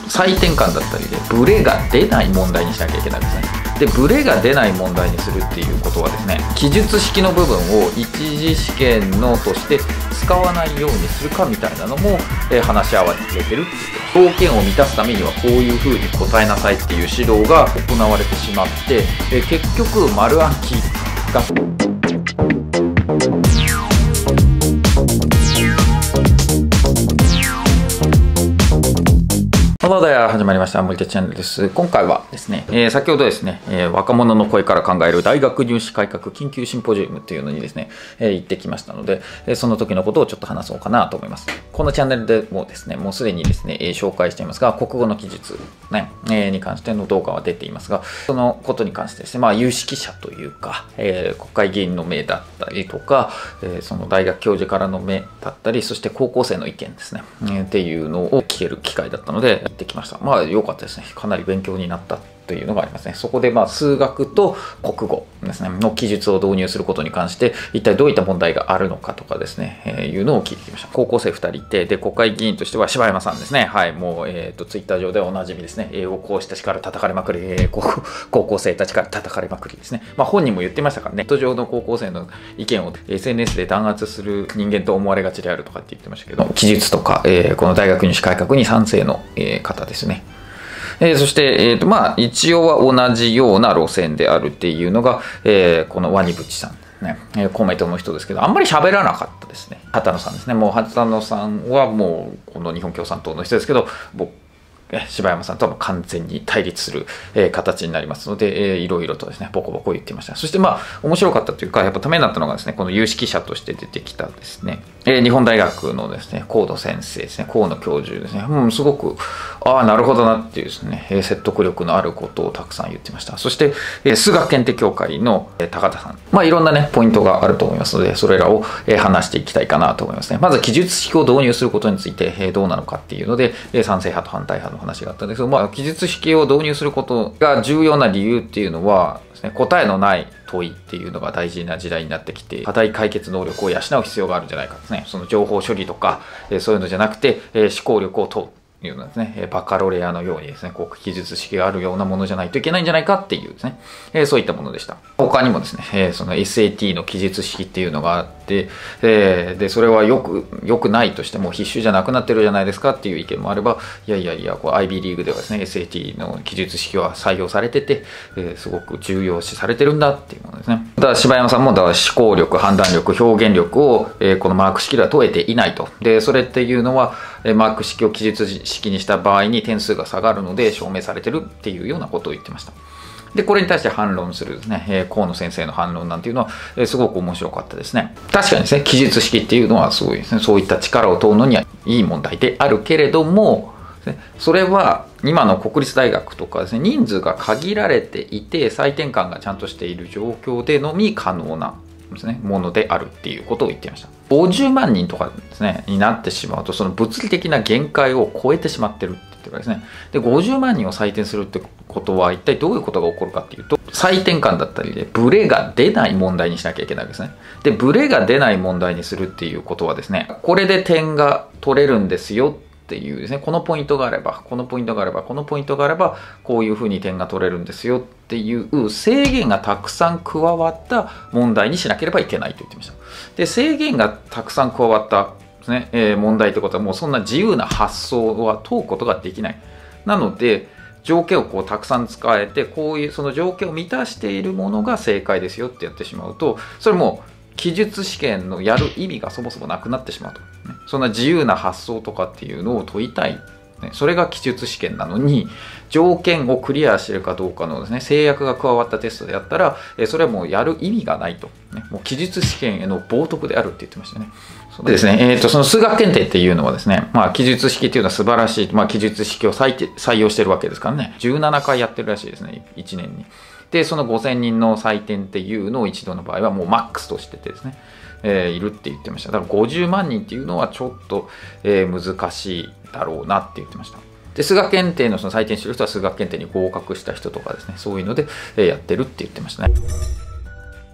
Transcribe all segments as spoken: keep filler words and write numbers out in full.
採点感だったりでブレが出ない問題にしなきゃいけないんですね。でブレが出ない問題にするっていうことはですね、記述式の部分を一次試験のとして使わないようにするかみたいなのも、えー、話し合われてるっていう条件を満たすためにはこういうふうに答えなさいっていう指導が行われてしまって、えー、結局丸暗記がHello there! 始まりました。森田チャンネルです。今回はですね、えー、先ほどですね、えー、若者の声から考える大学入試改革緊急シンポジウムというのにですね、えー、行ってきましたので、えー、その時のことをちょっと話そうかなと思います。このチャンネルでもですね、もうすでにですね、えー、紹介していますが、国語の記述、ねえー、に関しての動画は出ていますが、そのことに関してですね、まあ、有識者というか、えー、国会議員の目だったりとか、えー、その大学教授からの目だったり、そして高校生の意見ですね、えー、っていうのを聞ける機会だったので、できました。まあ良かったですね。かなり勉強になったというのがありますね。そこでまあ数学と国語ですねの記述を導入することに関して一体どういった問題があるのかとかですね、えー、いうのを聞いてきました。高校生ふたりいて、で国会議員としては柴山さんですね。はい、もうえっ、ー、とツイッター上ではおなじみですね。英語講師たちから叩かれまくり、えー、高校生たちから叩かれまくりですね。まあ本人も言ってましたからね。ネット上の高校生の意見を エスエヌエス で弾圧する人間と思われがちであるとかって言ってましたけど、記述とか、えー、この大学入試改革に賛成の、えー、方ですね。えー、そして、えーとまあ、一応は同じような路線であるっていうのが、えー、このワニブチさん、ねえー、公明党の人ですけど、あんまり喋らなかったですね。畑野さんですね。もう畑野さんはもうこの日本共産党の人ですけど、僕柴山さんとは完全に対立する、えー、形になりますので、えー、いろいろとですね、ボコボコ言っていました。そしてまあ、面白かったというか、やっぱためになったのがですね、この有識者として出てきたですね、えー、日本大学のですね、河野先生ですね、河野教授ですね、うん、すごく、ああ、なるほどなっていうですね、えー、説得力のあることをたくさん言ってました。そして、えー、数学検定協会の、えー、高田さん、まあ、いろんなね、ポイントがあると思いますので、それらを、えー、話していきたいかなと思いますね。まず、記述式を導入することについて、えー、どうなのかっていうので、えー、賛成派と反対派の話があったんですけど、まあ、記述式を導入することが重要な理由っていうのはですね、答えのない問いっていうのが大事な時代になってきて、課題解決能力を養う必要があるんじゃないかですね。その情報処理とか、えー、そういうのじゃなくて、えー、思考力を問う。いうのですね、バカロレアのようにですね、こう記述式があるようなものじゃないといけないんじゃないかっていうですね、えー、そういったものでした。他にもですね、えー、その エスエーティー の記述式っていうのがあって、えー、でそれはよく良くないとしても必修じゃなくなってるじゃないですかっていう意見もあれば、いやいやいや、こう アイビー リーグではですね、エスエーティー の記述式は採用されてて、えー、すごく重要視されてるんだっていうものですね。だから柴山さんもだから思考力、判断力、表現力を、えー、このマーク式では問えていないと。で、それっていうのは、マーク式を記述式にした場合に点数が下がるので証明されてるっていうようなことを言ってました。で、これに対して反論するですね、えー、河野先生の反論なんていうのは、えー、すごく面白かったですね。確かにですね、記述式っていうのはすごいですね、そういった力を問うのにはいい問題であるけれども、それは今の国立大学とかですね、人数が限られていて、採点感がちゃんとしている状況でのみ可能なですね、ものであるっていうことを言っていました。ごじゅうまんにんとかですね、になってしまうと、その物理的な限界を超えてしまってるって言ってるわけですね。で、ごじゅうまんにんを採点するってことは、一体どういうことが起こるかっていうと、採点感だったりで、ブレが出ない問題にしなきゃいけないわけですね。で、ブレが出ない問題にするっていうことはですね、これで点が取れるんですよっていうですね、このポイントがあれば、このポイントがあれば、このポイントがあれば、こういうふうに点が取れるんですよっていう制限がたくさん加わった問題にしなければいけないと言ってました。で、制限がたくさん加わったですね、えー、問題ってことはもうそんな自由な発想は問うことができない。なので、条件をこうたくさん使えて、こういうその条件を満たしているものが正解ですよってやってしまうと、それも記述試験のやる意味がそもそもなくなってしまうと。そんな自由な発想とかっていうのを問いたい。それが記述試験なのに、条件をクリアしているかどうかのですね、制約が加わったテストであったら、それはもうやる意味がないと。もう記述試験への冒涜であるって言ってましたね。でですね、えーと、その数学検定っていうのはですね、まあ、記述式っていうのは素晴らしい、まあ、記述式を採採用してるわけですからね、じゅうななかいやってるらしいですね、いちねんに。で、そのごせんにんの採点っていうのを一度の場合はもうマックスとしててですね、えー、いるって言ってました。だからごじゅうまんにんっていうのはちょっと、えー、難しいだろうなって言ってました。で、数学検定のその採点してる人は数学検定に合格した人とかですね、そういうので、えー、やってるって言ってましたね。だか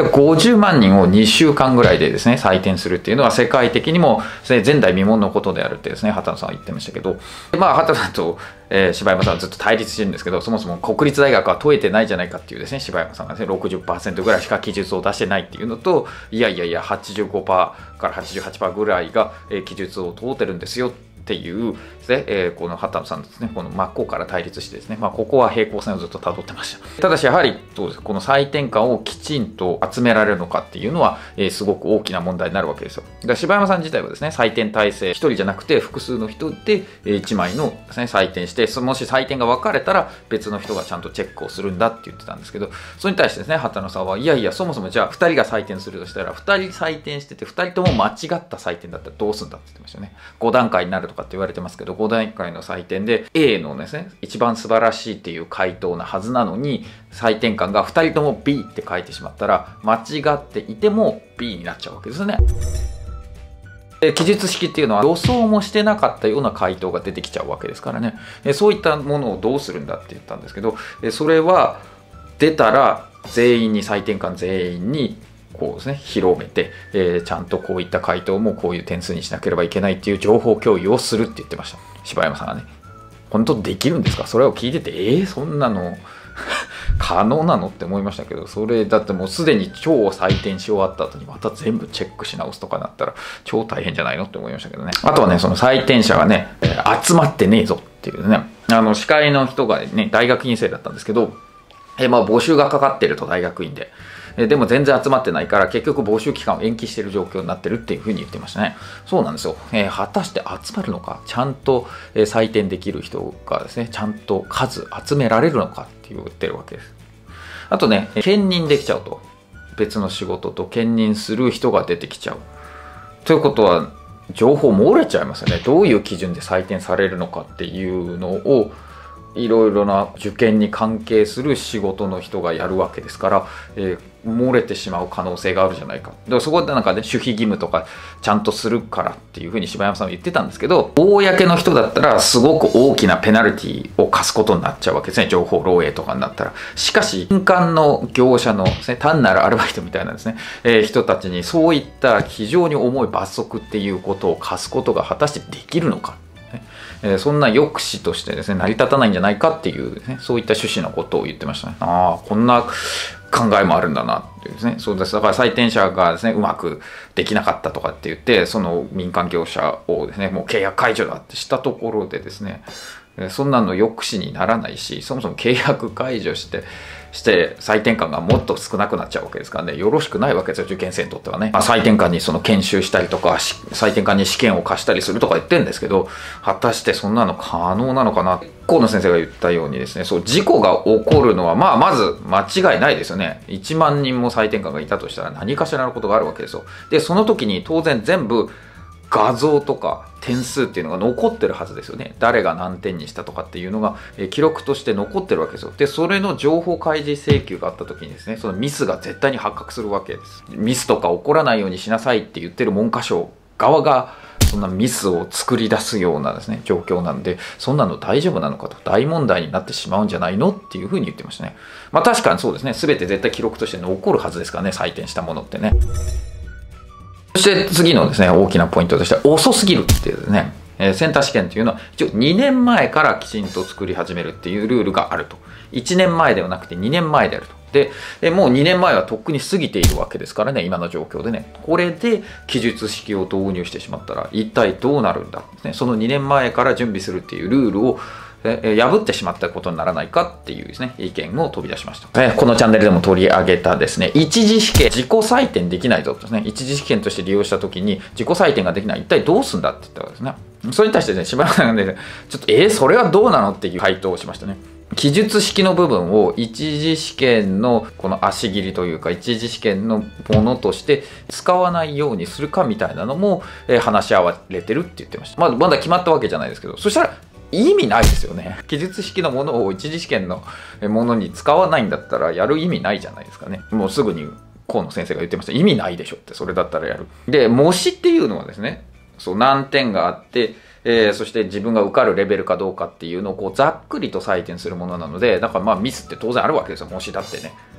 でごじゅうまんにんをにしゅうかんぐらいでですね採点するっていうのは世界的にも前代未聞のことであるってですね畑野さんは言ってましたけど、まあ畑野さんと、えー、柴山さんはずっと対立してるんですけど、そもそも国立大学は問えてないじゃないかっていうですね柴山さんがですね ろくじゅっパーセント ぐらいしか記述を出してないっていうのと、いやいやいや はちじゅうごパーセント から はちじゅうはちパーセント ぐらいが、えー、記述を通ってるんですよっていうですね、えー、この畑野さんですね、この真っ向から対立してですね、まあ、ここは平行線をずっと辿ってました。ただしやはりどうです、この採点感をきちんと集められるのかっていうのは、えー、すごく大きな問題になるわけですよ。だから柴山さん自体はですね、採点体制ひとりじゃなくて複数の人でいちまいのですね採点して、もし採点が分かれたら別の人がちゃんとチェックをするんだって言ってたんですけど、それに対してですね畑野さんはいやいや、そもそもじゃあふたりが採点するとしたらふたり採点しててふたりとも間違った採点だったらどうするんだって言ってましたよね。ごだんかいになるとかって言われてますけど、ごだんかいの採点で A のですね一番素晴らしいっていう回答なはずなのに、採点感がふたりとも B って書いてしまったら間違っていても B になっちゃうわけですよね。記述式っていうのは予想もしてなかったような回答が出てきちゃうわけですからね。そういったものをどうするんだって言ったんですけど、それは出たら全員に、採点感全員にこうですね広めて、えー、ちゃんとこういった回答もこういう点数にしなければいけないっていう情報共有をするって言ってました、柴山さんがね。本当できるんですか、それを聞いてて、えー、そんなの可能なのって思いましたけど、それだってもうすでに超採点し終わった後にまた全部チェックし直すとかなったら超大変じゃないのって思いましたけどね。あとはね、その採点者がね集まってねえぞっていうね、あの司会の人がね大学院生だったんですけど、えまあ募集がかかってると、大学院で。でも全然集まってないから結局募集期間を延期している状況になってるっていうふうに言ってましたね。そうなんですよ。えー、果たして集まるのか、ちゃんと、えー、採点できる人がですね、ちゃんと数集められるのかって言ってるわけです。あとね、兼任できちゃうと。別の仕事と兼任する人が出てきちゃう。ということは、情報漏れちゃいますよね。どういう基準で採点されるのかっていうのを、いろいろな受験に関係する仕事の人がやるわけですから、えー、漏れてしまう可能性があるじゃないか。だからそこでなんかね、守秘義務とかちゃんとするからっていうふうに柴山さんは言ってたんですけど、公の人だったらすごく大きなペナルティを課すことになっちゃうわけですね。情報漏洩とかになったら。しかし、民間の業者のですね、単なるアルバイトみたいなですね、えー、人たちにそういった非常に重い罰則っていうことを課すことが果たしてできるのか。えー、そんな抑止としてですね成り立たないんじゃないかっていうですね、そういった趣旨のことを言ってましたね。ああ、こんな考えもあるんだなっていうですね。そうです。だから採点者がですねうまくできなかったとかって言って、その民間業者をですねもう契約解除だってしたところでですね、そんなの抑止にならないし、そもそも契約解除してして採点感がもっと少なくなっちゃうわけですからね、よろしくないわけですよ、受験生にとってはね。まあ、採点感にその研修したりとか、採点感に試験を貸したりするとか言ってるんですけど、果たしてそんなの可能なのかな。河野先生が言ったようにですね、そう事故が起こるのは、まあ、まず間違いないですよね。いちまんにんも採点感がいたとしたら何かしらのことがあるわけですよ。で、その時に当然全部画像とか点数っていうのが残ってるはずですよね。誰が何点にしたとかっていうのが、えー、記録として残ってるわけですよ。で、それの情報開示請求があった時にですね、そのミスが絶対に発覚するわけです。ミスとか起こらないようにしなさいって言ってる文科省側が、そんなミスを作り出すようなですね、状況なんで、そんなの大丈夫なのかと、大問題になってしまうんじゃないのっていうふうに言ってましたね。まあ確かにそうですね、全て絶対記録として残るはずですからね、採点したものってね。そして次のですね、大きなポイントとしては遅すぎるっていうですね、えー、センター試験というのは一応にねんまえからきちんと作り始めるっていうルールがあると。いちねんまえではなくてにねんまえであると。で、でもうにねんまえはとっくに過ぎているわけですからね、今の状況でね。これで記述式を導入してしまったら一体どうなるんだ、ね、そのにねんまえから準備するっていうルールをえ破ってしまったことにならないかっていうですね、意見も飛び出しました。えこのチャンネルでも取り上げたですね、一次試験、自己採点できないぞとですね、一次試験として利用したときに自己採点ができない、一体どうすんだって言ったわけですね。それに対してね、柴山さんがね、ちょっと、えー、それはどうなのっていう回答をしましたね。記述式の部分を一次試験のこの足切りというか、一次試験のものとして使わないようにするかみたいなのも、えー、話し合われてるって言ってました。まあ、まだ決まったわけじゃないですけど、そしたら、意味ないですよね。記述式のものを一次試験のものに使わないんだったらやる意味ないじゃないですかね。もうすぐに河野先生が言ってました。意味ないでしょって、それだったらやる。で、模試っていうのはですね、そう何点があって、えー、そして自分が受かるレベルかどうかっていうのをこうざっくりと採点するものなので、だからまあミスって当然あるわけですよ、模試だってね。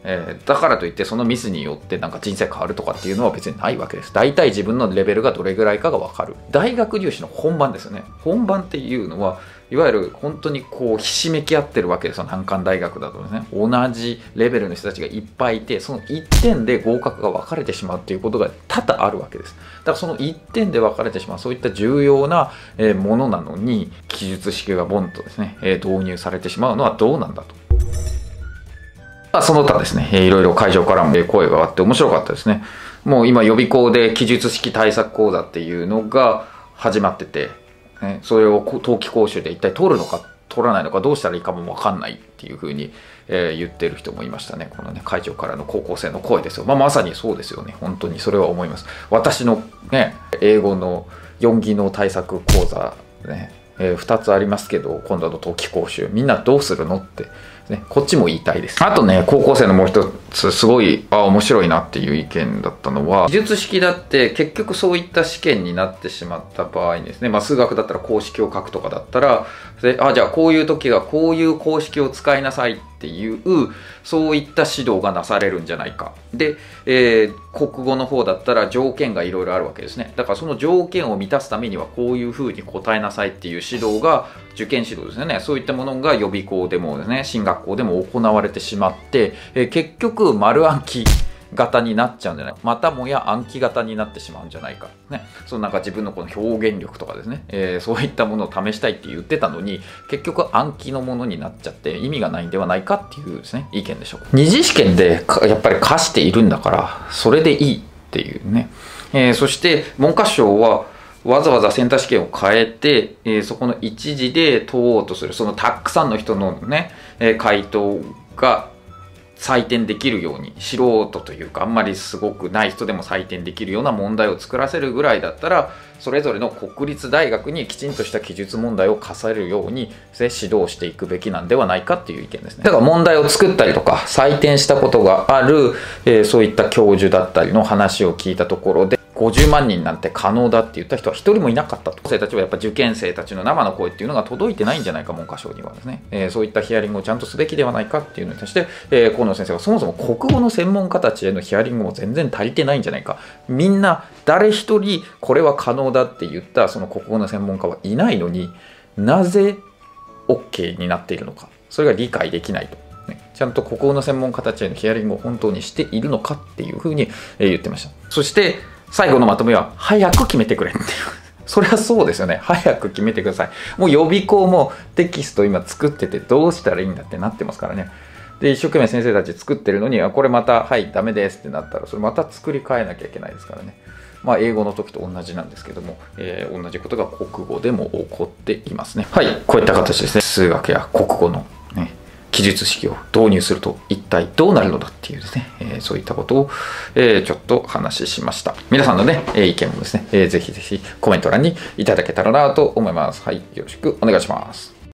えー、だからといってそのミスによってなんか人生変わるとかっていうのは別にないわけです。大体自分のレベルがどれぐらいかが分かる。大学入試の本番ですよね。本番っていうのはいわゆる本当にこうひしめき合ってるわけですよ。難関大学だとですね、同じレベルの人たちがいっぱいいて、そのいってんで合格が分かれてしまうっていうことが多々あるわけです。だからそのいってんで分かれてしまう、そういった重要なものなのに記述式がボンとですね導入されてしまうのはどうなんだと。まあ、その他ですね、いろいろ会場からも声があって面白かったですね。もう今予備校で記述式対策講座っていうのが始まってて、ね、それを冬季講習で一体取るのか取らないのかどうしたらいいかも分かんないっていうふうに、えー、言ってる人もいましたね。このね会場からの高校生の声ですよ。まあ、まさにそうですよね。本当にそれは思います。私のね英語のよん技能対策講座ね、えー、ふたつありますけど今度の冬季講習みんなどうするのってね、こっちも言いたいです。あとね、高校生のもう一つすごいあ面白いなっていう意見だったのは、記述式だって結局そういった試験になってしまった場合にですね、まあ、数学だったら公式を書くとかだったら、であじゃあこういう時はこういう公式を使いなさいっていうそういった指導がなされるんじゃないか。で、えー、国語の方だったら条件がいろいろあるわけですね。だからその条件を満たすためにはこういうふうに答えなさいっていう指導が受験指導ですよね。そういったものが予備校でもですね、進学校でも行われてしまって、えー、結局丸暗記型になっちゃうんじゃないか、またもや暗記型になってしまうんじゃないか、ね、そのなんか自分のこの表現力とかですね、えー、そういったものを試したいって言ってたのに結局暗記のものになっちゃって意味がないんではないかっていうですね意見でしょう。二次試験でやっぱり課しているんだからそれでいいっていうね、えー、そして文科省はわざわざセンター試験を変えて、えー、そこの一次で問おうとするそのたくさんの人のね、えー、回答が採点できるように、素人というかあんまりすごくない人でも採点できるような問題を作らせるぐらいだったら、それぞれの国立大学にきちんとした記述問題を課せるように指導していくべきなんではないかっていう意見ですね。だから問題を作ったりとか採点したことがある、えー、そういった教授だったりの話を聞いたところで、ごじゅうまんにんなんて可能だって言った人は一人もいなかったと。生たちはやっぱ受験生たちの生の声っていうのが届いてないんじゃないか、文科省にはですね、えー、そういったヒアリングをちゃんとすべきではないかっていうのに対して、えー、河野先生はそもそも国語の専門家たちへのヒアリングも全然足りてないんじゃないか、みんな誰一人これは可能だって言ったその国語の専門家はいないのになぜ OK になっているのか、それが理解できないと。ちゃんと国語の専門家たちへのヒアリングを本当にしているのかっていうふうに言ってました。そして最後のまとめは早く決めてくれっていう。それはそうですよね。早く決めてください。もう予備校もテキスト今作っててどうしたらいいんだってなってますからね。で、一生懸命先生たち作ってるのに、これまた、はい、ダメですってなったら、それまた作り変えなきゃいけないですからね。まあ、英語の時と同じなんですけども、えー、同じことが国語でも起こっていますね。はい、こういった形ですね。数学や国語のね、記述式を導入すると一体どうなるのだっていうですね、えー、そういったことを、えー、ちょっと話しました。皆さんのね、えー、意見もですね、えー、ぜひぜひコメント欄にいただけたらなと思います。はい、よろしくお願いします。